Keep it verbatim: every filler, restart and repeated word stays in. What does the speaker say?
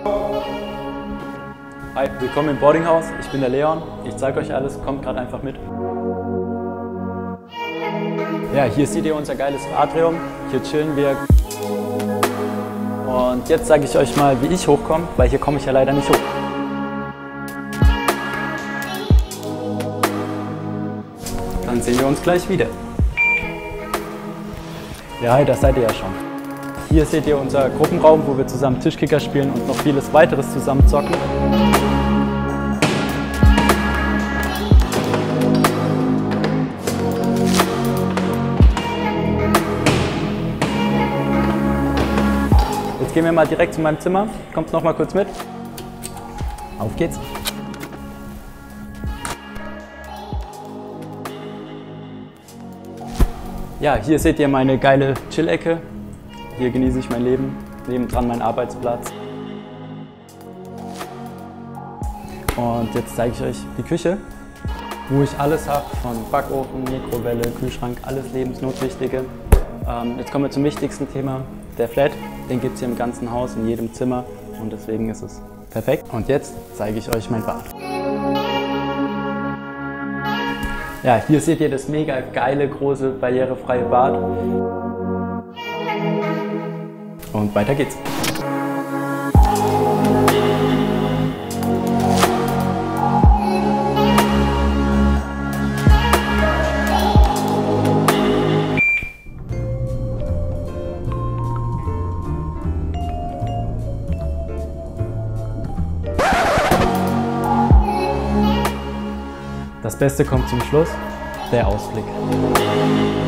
Hi, willkommen im Boardinghaus. Ich bin der Leon. Ich zeige euch alles. Kommt gerade einfach mit. Ja, hier seht ihr unser geiles Atrium. Hier chillen wir. Und jetzt zeige ich euch mal, wie ich hochkomme, weil hier komme ich ja leider nicht hoch. Dann sehen wir uns gleich wieder. Ja, hi, das seid ihr ja schon. Hier seht ihr unser Gruppenraum, wo wir zusammen Tischkicker spielen und noch vieles weiteres zusammen zocken. Jetzt gehen wir mal direkt zu meinem Zimmer. Kommt noch mal kurz mit. Auf geht's. Ja, hier seht ihr meine geile Chill-Ecke. Hier genieße ich mein Leben, nebendran mein Arbeitsplatz. Und jetzt zeige ich euch die Küche, wo ich alles habe, von Backofen, Mikrowelle, Kühlschrank, alles Lebensnotwichtige. Ähm, jetzt kommen wir zum wichtigsten Thema, der Flat. Den gibt es hier im ganzen Haus, in jedem Zimmer und deswegen ist es perfekt. Und jetzt zeige ich euch mein Bad. Ja, hier seht ihr das mega geile, große, barrierefreie Bad. Und weiter geht's. Das Beste kommt zum Schluss, der Ausblick.